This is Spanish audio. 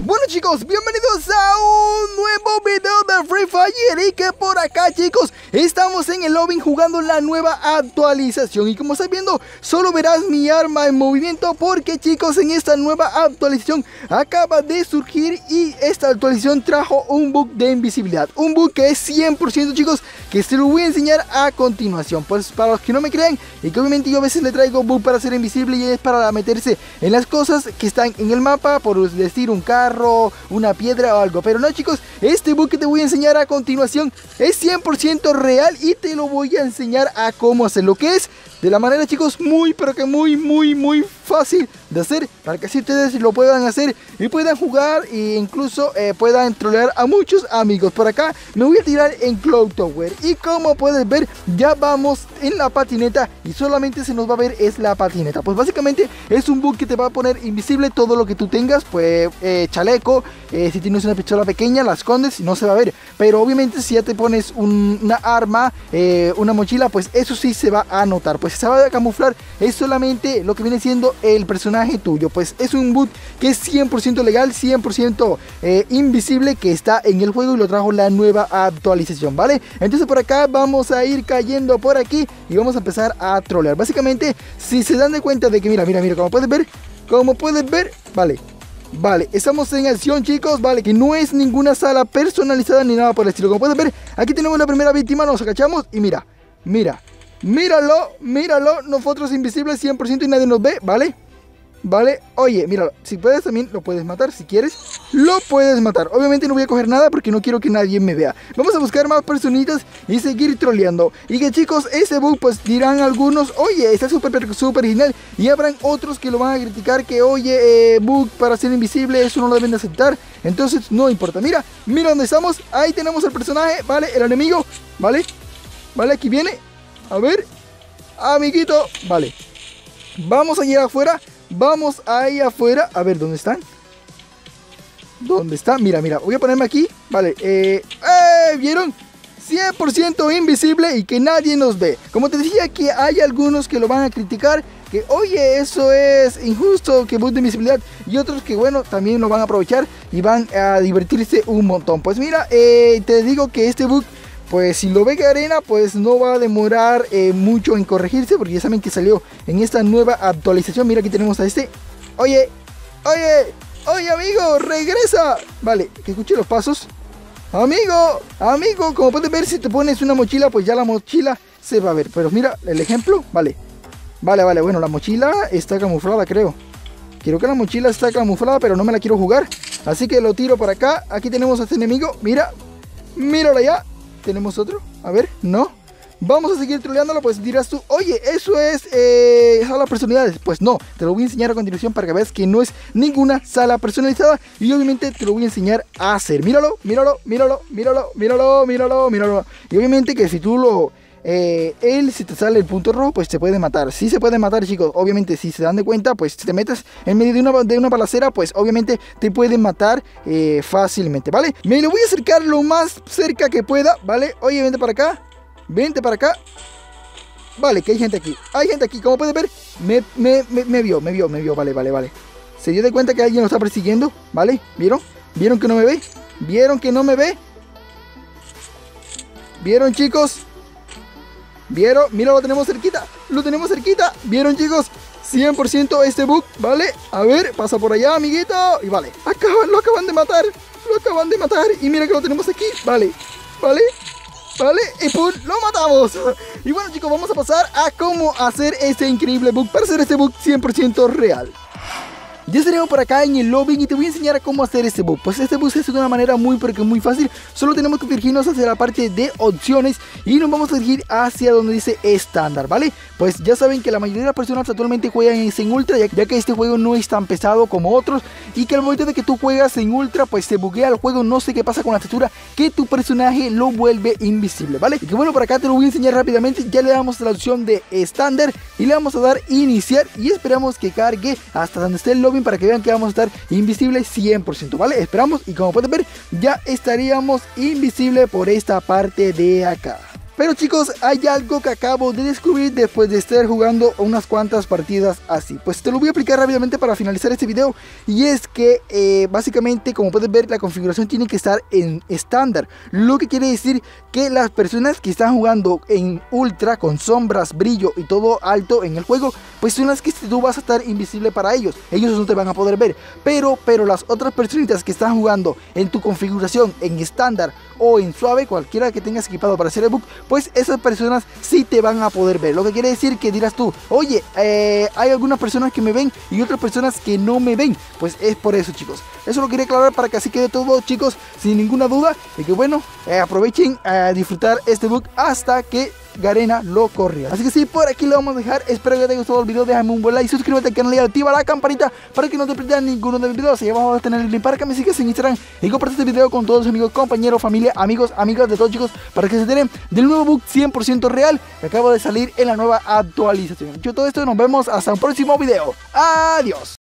Bueno chicos, bienvenidos a un nuevo video de Free Fire. Y que por acá chicos, estamos en el lobby jugando la nueva actualización. Y como estás viendo, solo verás mi arma en movimiento, porque chicos, en esta nueva actualización acaba de surgir y esta actualización trajo un bug de invisibilidad. Un bug que es 100% chicos, que se lo voy a enseñar a continuación. Pues para los que no me crean, y que obviamente yo a veces le traigo bug para ser invisible, y es para meterse en las cosas que están en el mapa, por decir un carro, una piedra o algo. Pero no chicos, este bug que te voy a enseñar a continuación es 100% real y te lo voy a enseñar a cómo hacerlo, que es de la manera chicos muy pero que muy fácil de hacer, para que así ustedes lo puedan hacer y puedan jugar e incluso puedan trolear a muchos amigos. Por acá me voy a tirar en Cloud Tower y como puedes ver ya vamos en la patineta y solamente se nos va a ver es la patineta. Pues básicamente es un bug que te va a poner invisible todo lo que tú tengas, pues chaleco, si tienes una pistola pequeña la escondes y no se va a ver, pero obviamente si ya te pones una arma, una mochila, pues eso sí se va a notar, pues se va a camuflar, es solamente lo que viene siendo el personaje tuyo. Pues es un bug que es 100% legal, 100% invisible, que está en el juego y lo trajo la nueva actualización, ¿vale? Entonces por acá vamos a ir cayendo por aquí y vamos a empezar a trolear. Básicamente, si se dan de cuenta de que mira, como puedes ver, vale, estamos en acción chicos, vale, que no es ninguna sala personalizada ni nada por el estilo. Como puedes ver, aquí tenemos la primera víctima, nos agachamos y míralo, nosotros invisibles 100% y nadie nos ve, ¿vale? Oye, míralo, si puedes también lo puedes matar, si quieres, lo puedes matar. Obviamente no voy a coger nada porque no quiero que nadie me vea. Vamos a buscar más personitas y seguir troleando. Y que chicos, ese bug pues dirán algunos, oye, está súper genial. Y habrán otros que lo van a criticar, que oye, bug para ser invisible, eso no lo deben de aceptar. Entonces no importa, mira dónde estamos, ahí tenemos el personaje, ¿vale? El enemigo, ¿vale? Aquí viene. A ver, amiguito, vale. Vamos allá afuera. Vamos ahí afuera. A ver, ¿dónde están? ¿Dónde está? Mira, voy a ponerme aquí. Vale, ¿vieron? 100% invisible y que nadie nos ve. Como te decía, que hay algunos que lo van a criticar, que oye, eso es injusto, que bug de invisibilidad. Y otros que bueno, también lo van a aprovechar y van a divertirse un montón. Pues mira, te digo que este bug, pues si lo ve Garena, pues no va a demorar mucho en corregirse, porque ya saben que salió en esta nueva actualización. Mira, aquí tenemos a este. Oye, amigo, regresa. Vale, que escuche los pasos. Amigo, como puedes ver, si te pones una mochila, pues ya la mochila se va a ver. Pero mira el ejemplo, vale, bueno, la mochila está camuflada, creo que la mochila está camuflada, pero no me la quiero jugar, así que lo tiro para acá. Aquí tenemos a este enemigo, míralo allá. Tenemos otro, a ver, no. Vamos a seguir troleándolo. Pues dirás tú, oye, eso es sala personalidades. Pues no, te lo voy a enseñar a continuación para que veas que no es ninguna sala personalizada. Y obviamente te lo voy a enseñar a hacer. Míralo. Y obviamente que si tú lo... si te sale el punto rojo, pues te puede matar. Sí se puede matar chicos, obviamente si se dan de cuenta, pues si te metes en medio de una balacera, pues obviamente te pueden matar fácilmente, ¿vale? Me lo voy a acercar lo más cerca que pueda, ¿vale? Oye, vente para acá. Vale, que hay gente aquí, como puedes ver, me vio, vale. Se dio de cuenta que alguien lo está persiguiendo, ¿vale? ¿Vieron que no me ve? ¿Vieron chicos? Mira, lo tenemos cerquita. ¿Vieron chicos? 100% este bug, ¿vale? A ver, pasa por allá, amiguito. Y vale, lo acaban de matar. Y mira que lo tenemos aquí, vale. Y ¡pum! ¡Lo matamos! Y bueno chicos, vamos a pasar a cómo hacer este increíble bug, para hacer este bug 100% real. Ya estaremos por acá en el lobby y te voy a enseñar a cómo hacer este bug. Pues este bug se hace de una manera muy pero que muy fácil. Solo tenemos que dirigirnos hacia la parte de opciones y nos vamos a dirigir hacia donde dice estándar, ¿vale? Pues ya saben que la mayoría de las personas actualmente juegan en ultra, ya que este juego no es tan pesado como otros, y que al momento de que tú juegas en ultra, pues se buguea el juego, no sé qué pasa con la textura, que tu personaje lo vuelve invisible, ¿vale? Y que bueno, por acá te lo voy a enseñar rápidamente. Ya le damos a la opción de estándar y le vamos a dar iniciar y esperamos que cargue hasta donde esté el lobby, para que vean que vamos a estar invisibles 100%, ¿vale? Esperamos y como pueden ver ya estaríamos invisibles por esta parte de acá. Pero chicos, hay algo que acabo de descubrir después de estar jugando unas cuantas partidas así. Pues te lo voy a explicar rápidamente para finalizar este video. Y es que básicamente, como puedes ver, la configuración tiene que estar en estándar. Lo que quiere decir que las personas que están jugando en ultra, con sombras, brillo y todo alto en el juego, pues son las que tú vas a estar invisible para ellos. Ellos no te van a poder ver. Pero las otras personitas que están jugando en tu configuración en estándar o en suave, cualquiera que tengas equipado para hacer el book, pues esas personas sí te van a poder ver. Lo que quiere decir que dirás tú, oye, hay algunas personas que me ven y otras personas que no me ven. Pues es por eso, chicos. Eso lo quería aclarar para que así quede todo, chicos, sin ninguna duda. Y que bueno, aprovechen a disfrutar este book hasta que Garena lo corría. Así que sí, por aquí lo vamos a dejar. Espero que te haya gustado el video. Déjame un buen like, suscríbete al canal y activa la campanita para que no te pierdas ninguno de mis videos. Y vamos a tener el link para que me sigas en Instagram y comparte este video con todos tus amigos, compañeros, familia, amigos, amigas de todos, chicos, para que se enteren del nuevo book 100% real que acaba de salir en la nueva actualización. Dicho todo esto, nos vemos hasta un próximo video. Adiós.